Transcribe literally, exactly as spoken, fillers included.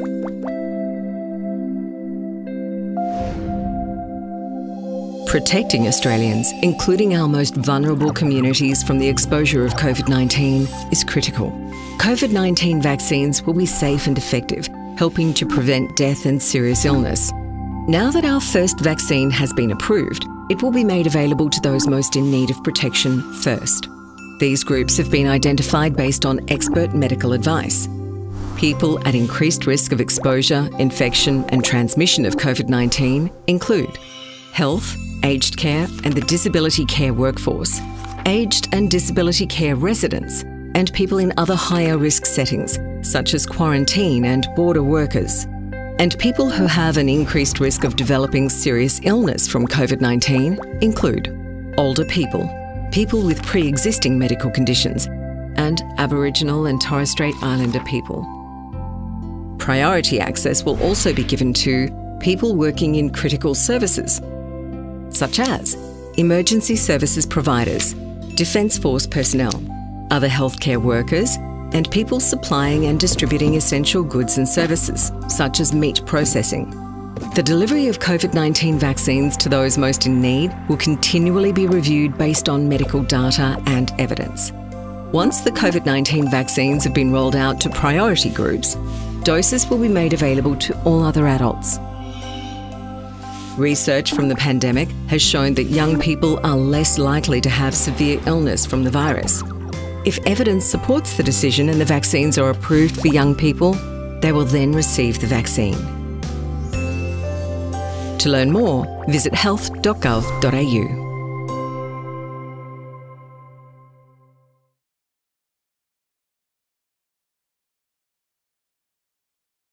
Protecting Australians, including our most vulnerable communities from the exposure of COVID nineteen, is critical. COVID nineteen vaccines will be safe and effective, helping to prevent death and serious illness. Now that our first vaccine has been approved, it will be made available to those most in need of protection first. These groups have been identified based on expert medical advice. People at increased risk of exposure, infection and transmission of COVID nineteen include health, aged care and the disability care workforce, aged and disability care residents, and people in other higher risk settings, such as quarantine and border workers. And people who have an increased risk of developing serious illness from COVID nineteen include older people, people with pre-existing medical conditions, and Aboriginal and Torres Strait Islander people. Priority access will also be given to people working in critical services, such as emergency services providers, Defence Force personnel, other healthcare workers, and people supplying and distributing essential goods and services, such as meat processing. The delivery of COVID nineteen vaccines to those most in need will continually be reviewed based on medical data and evidence. Once the COVID nineteen vaccines have been rolled out to priority groups, doses will be made available to all other adults. Research from the pandemic has shown that young people are less likely to have severe illness from the virus. If evidence supports the decision and the vaccines are approved for young people, they will then receive the vaccine. To learn more, visit health dot gov dot a u.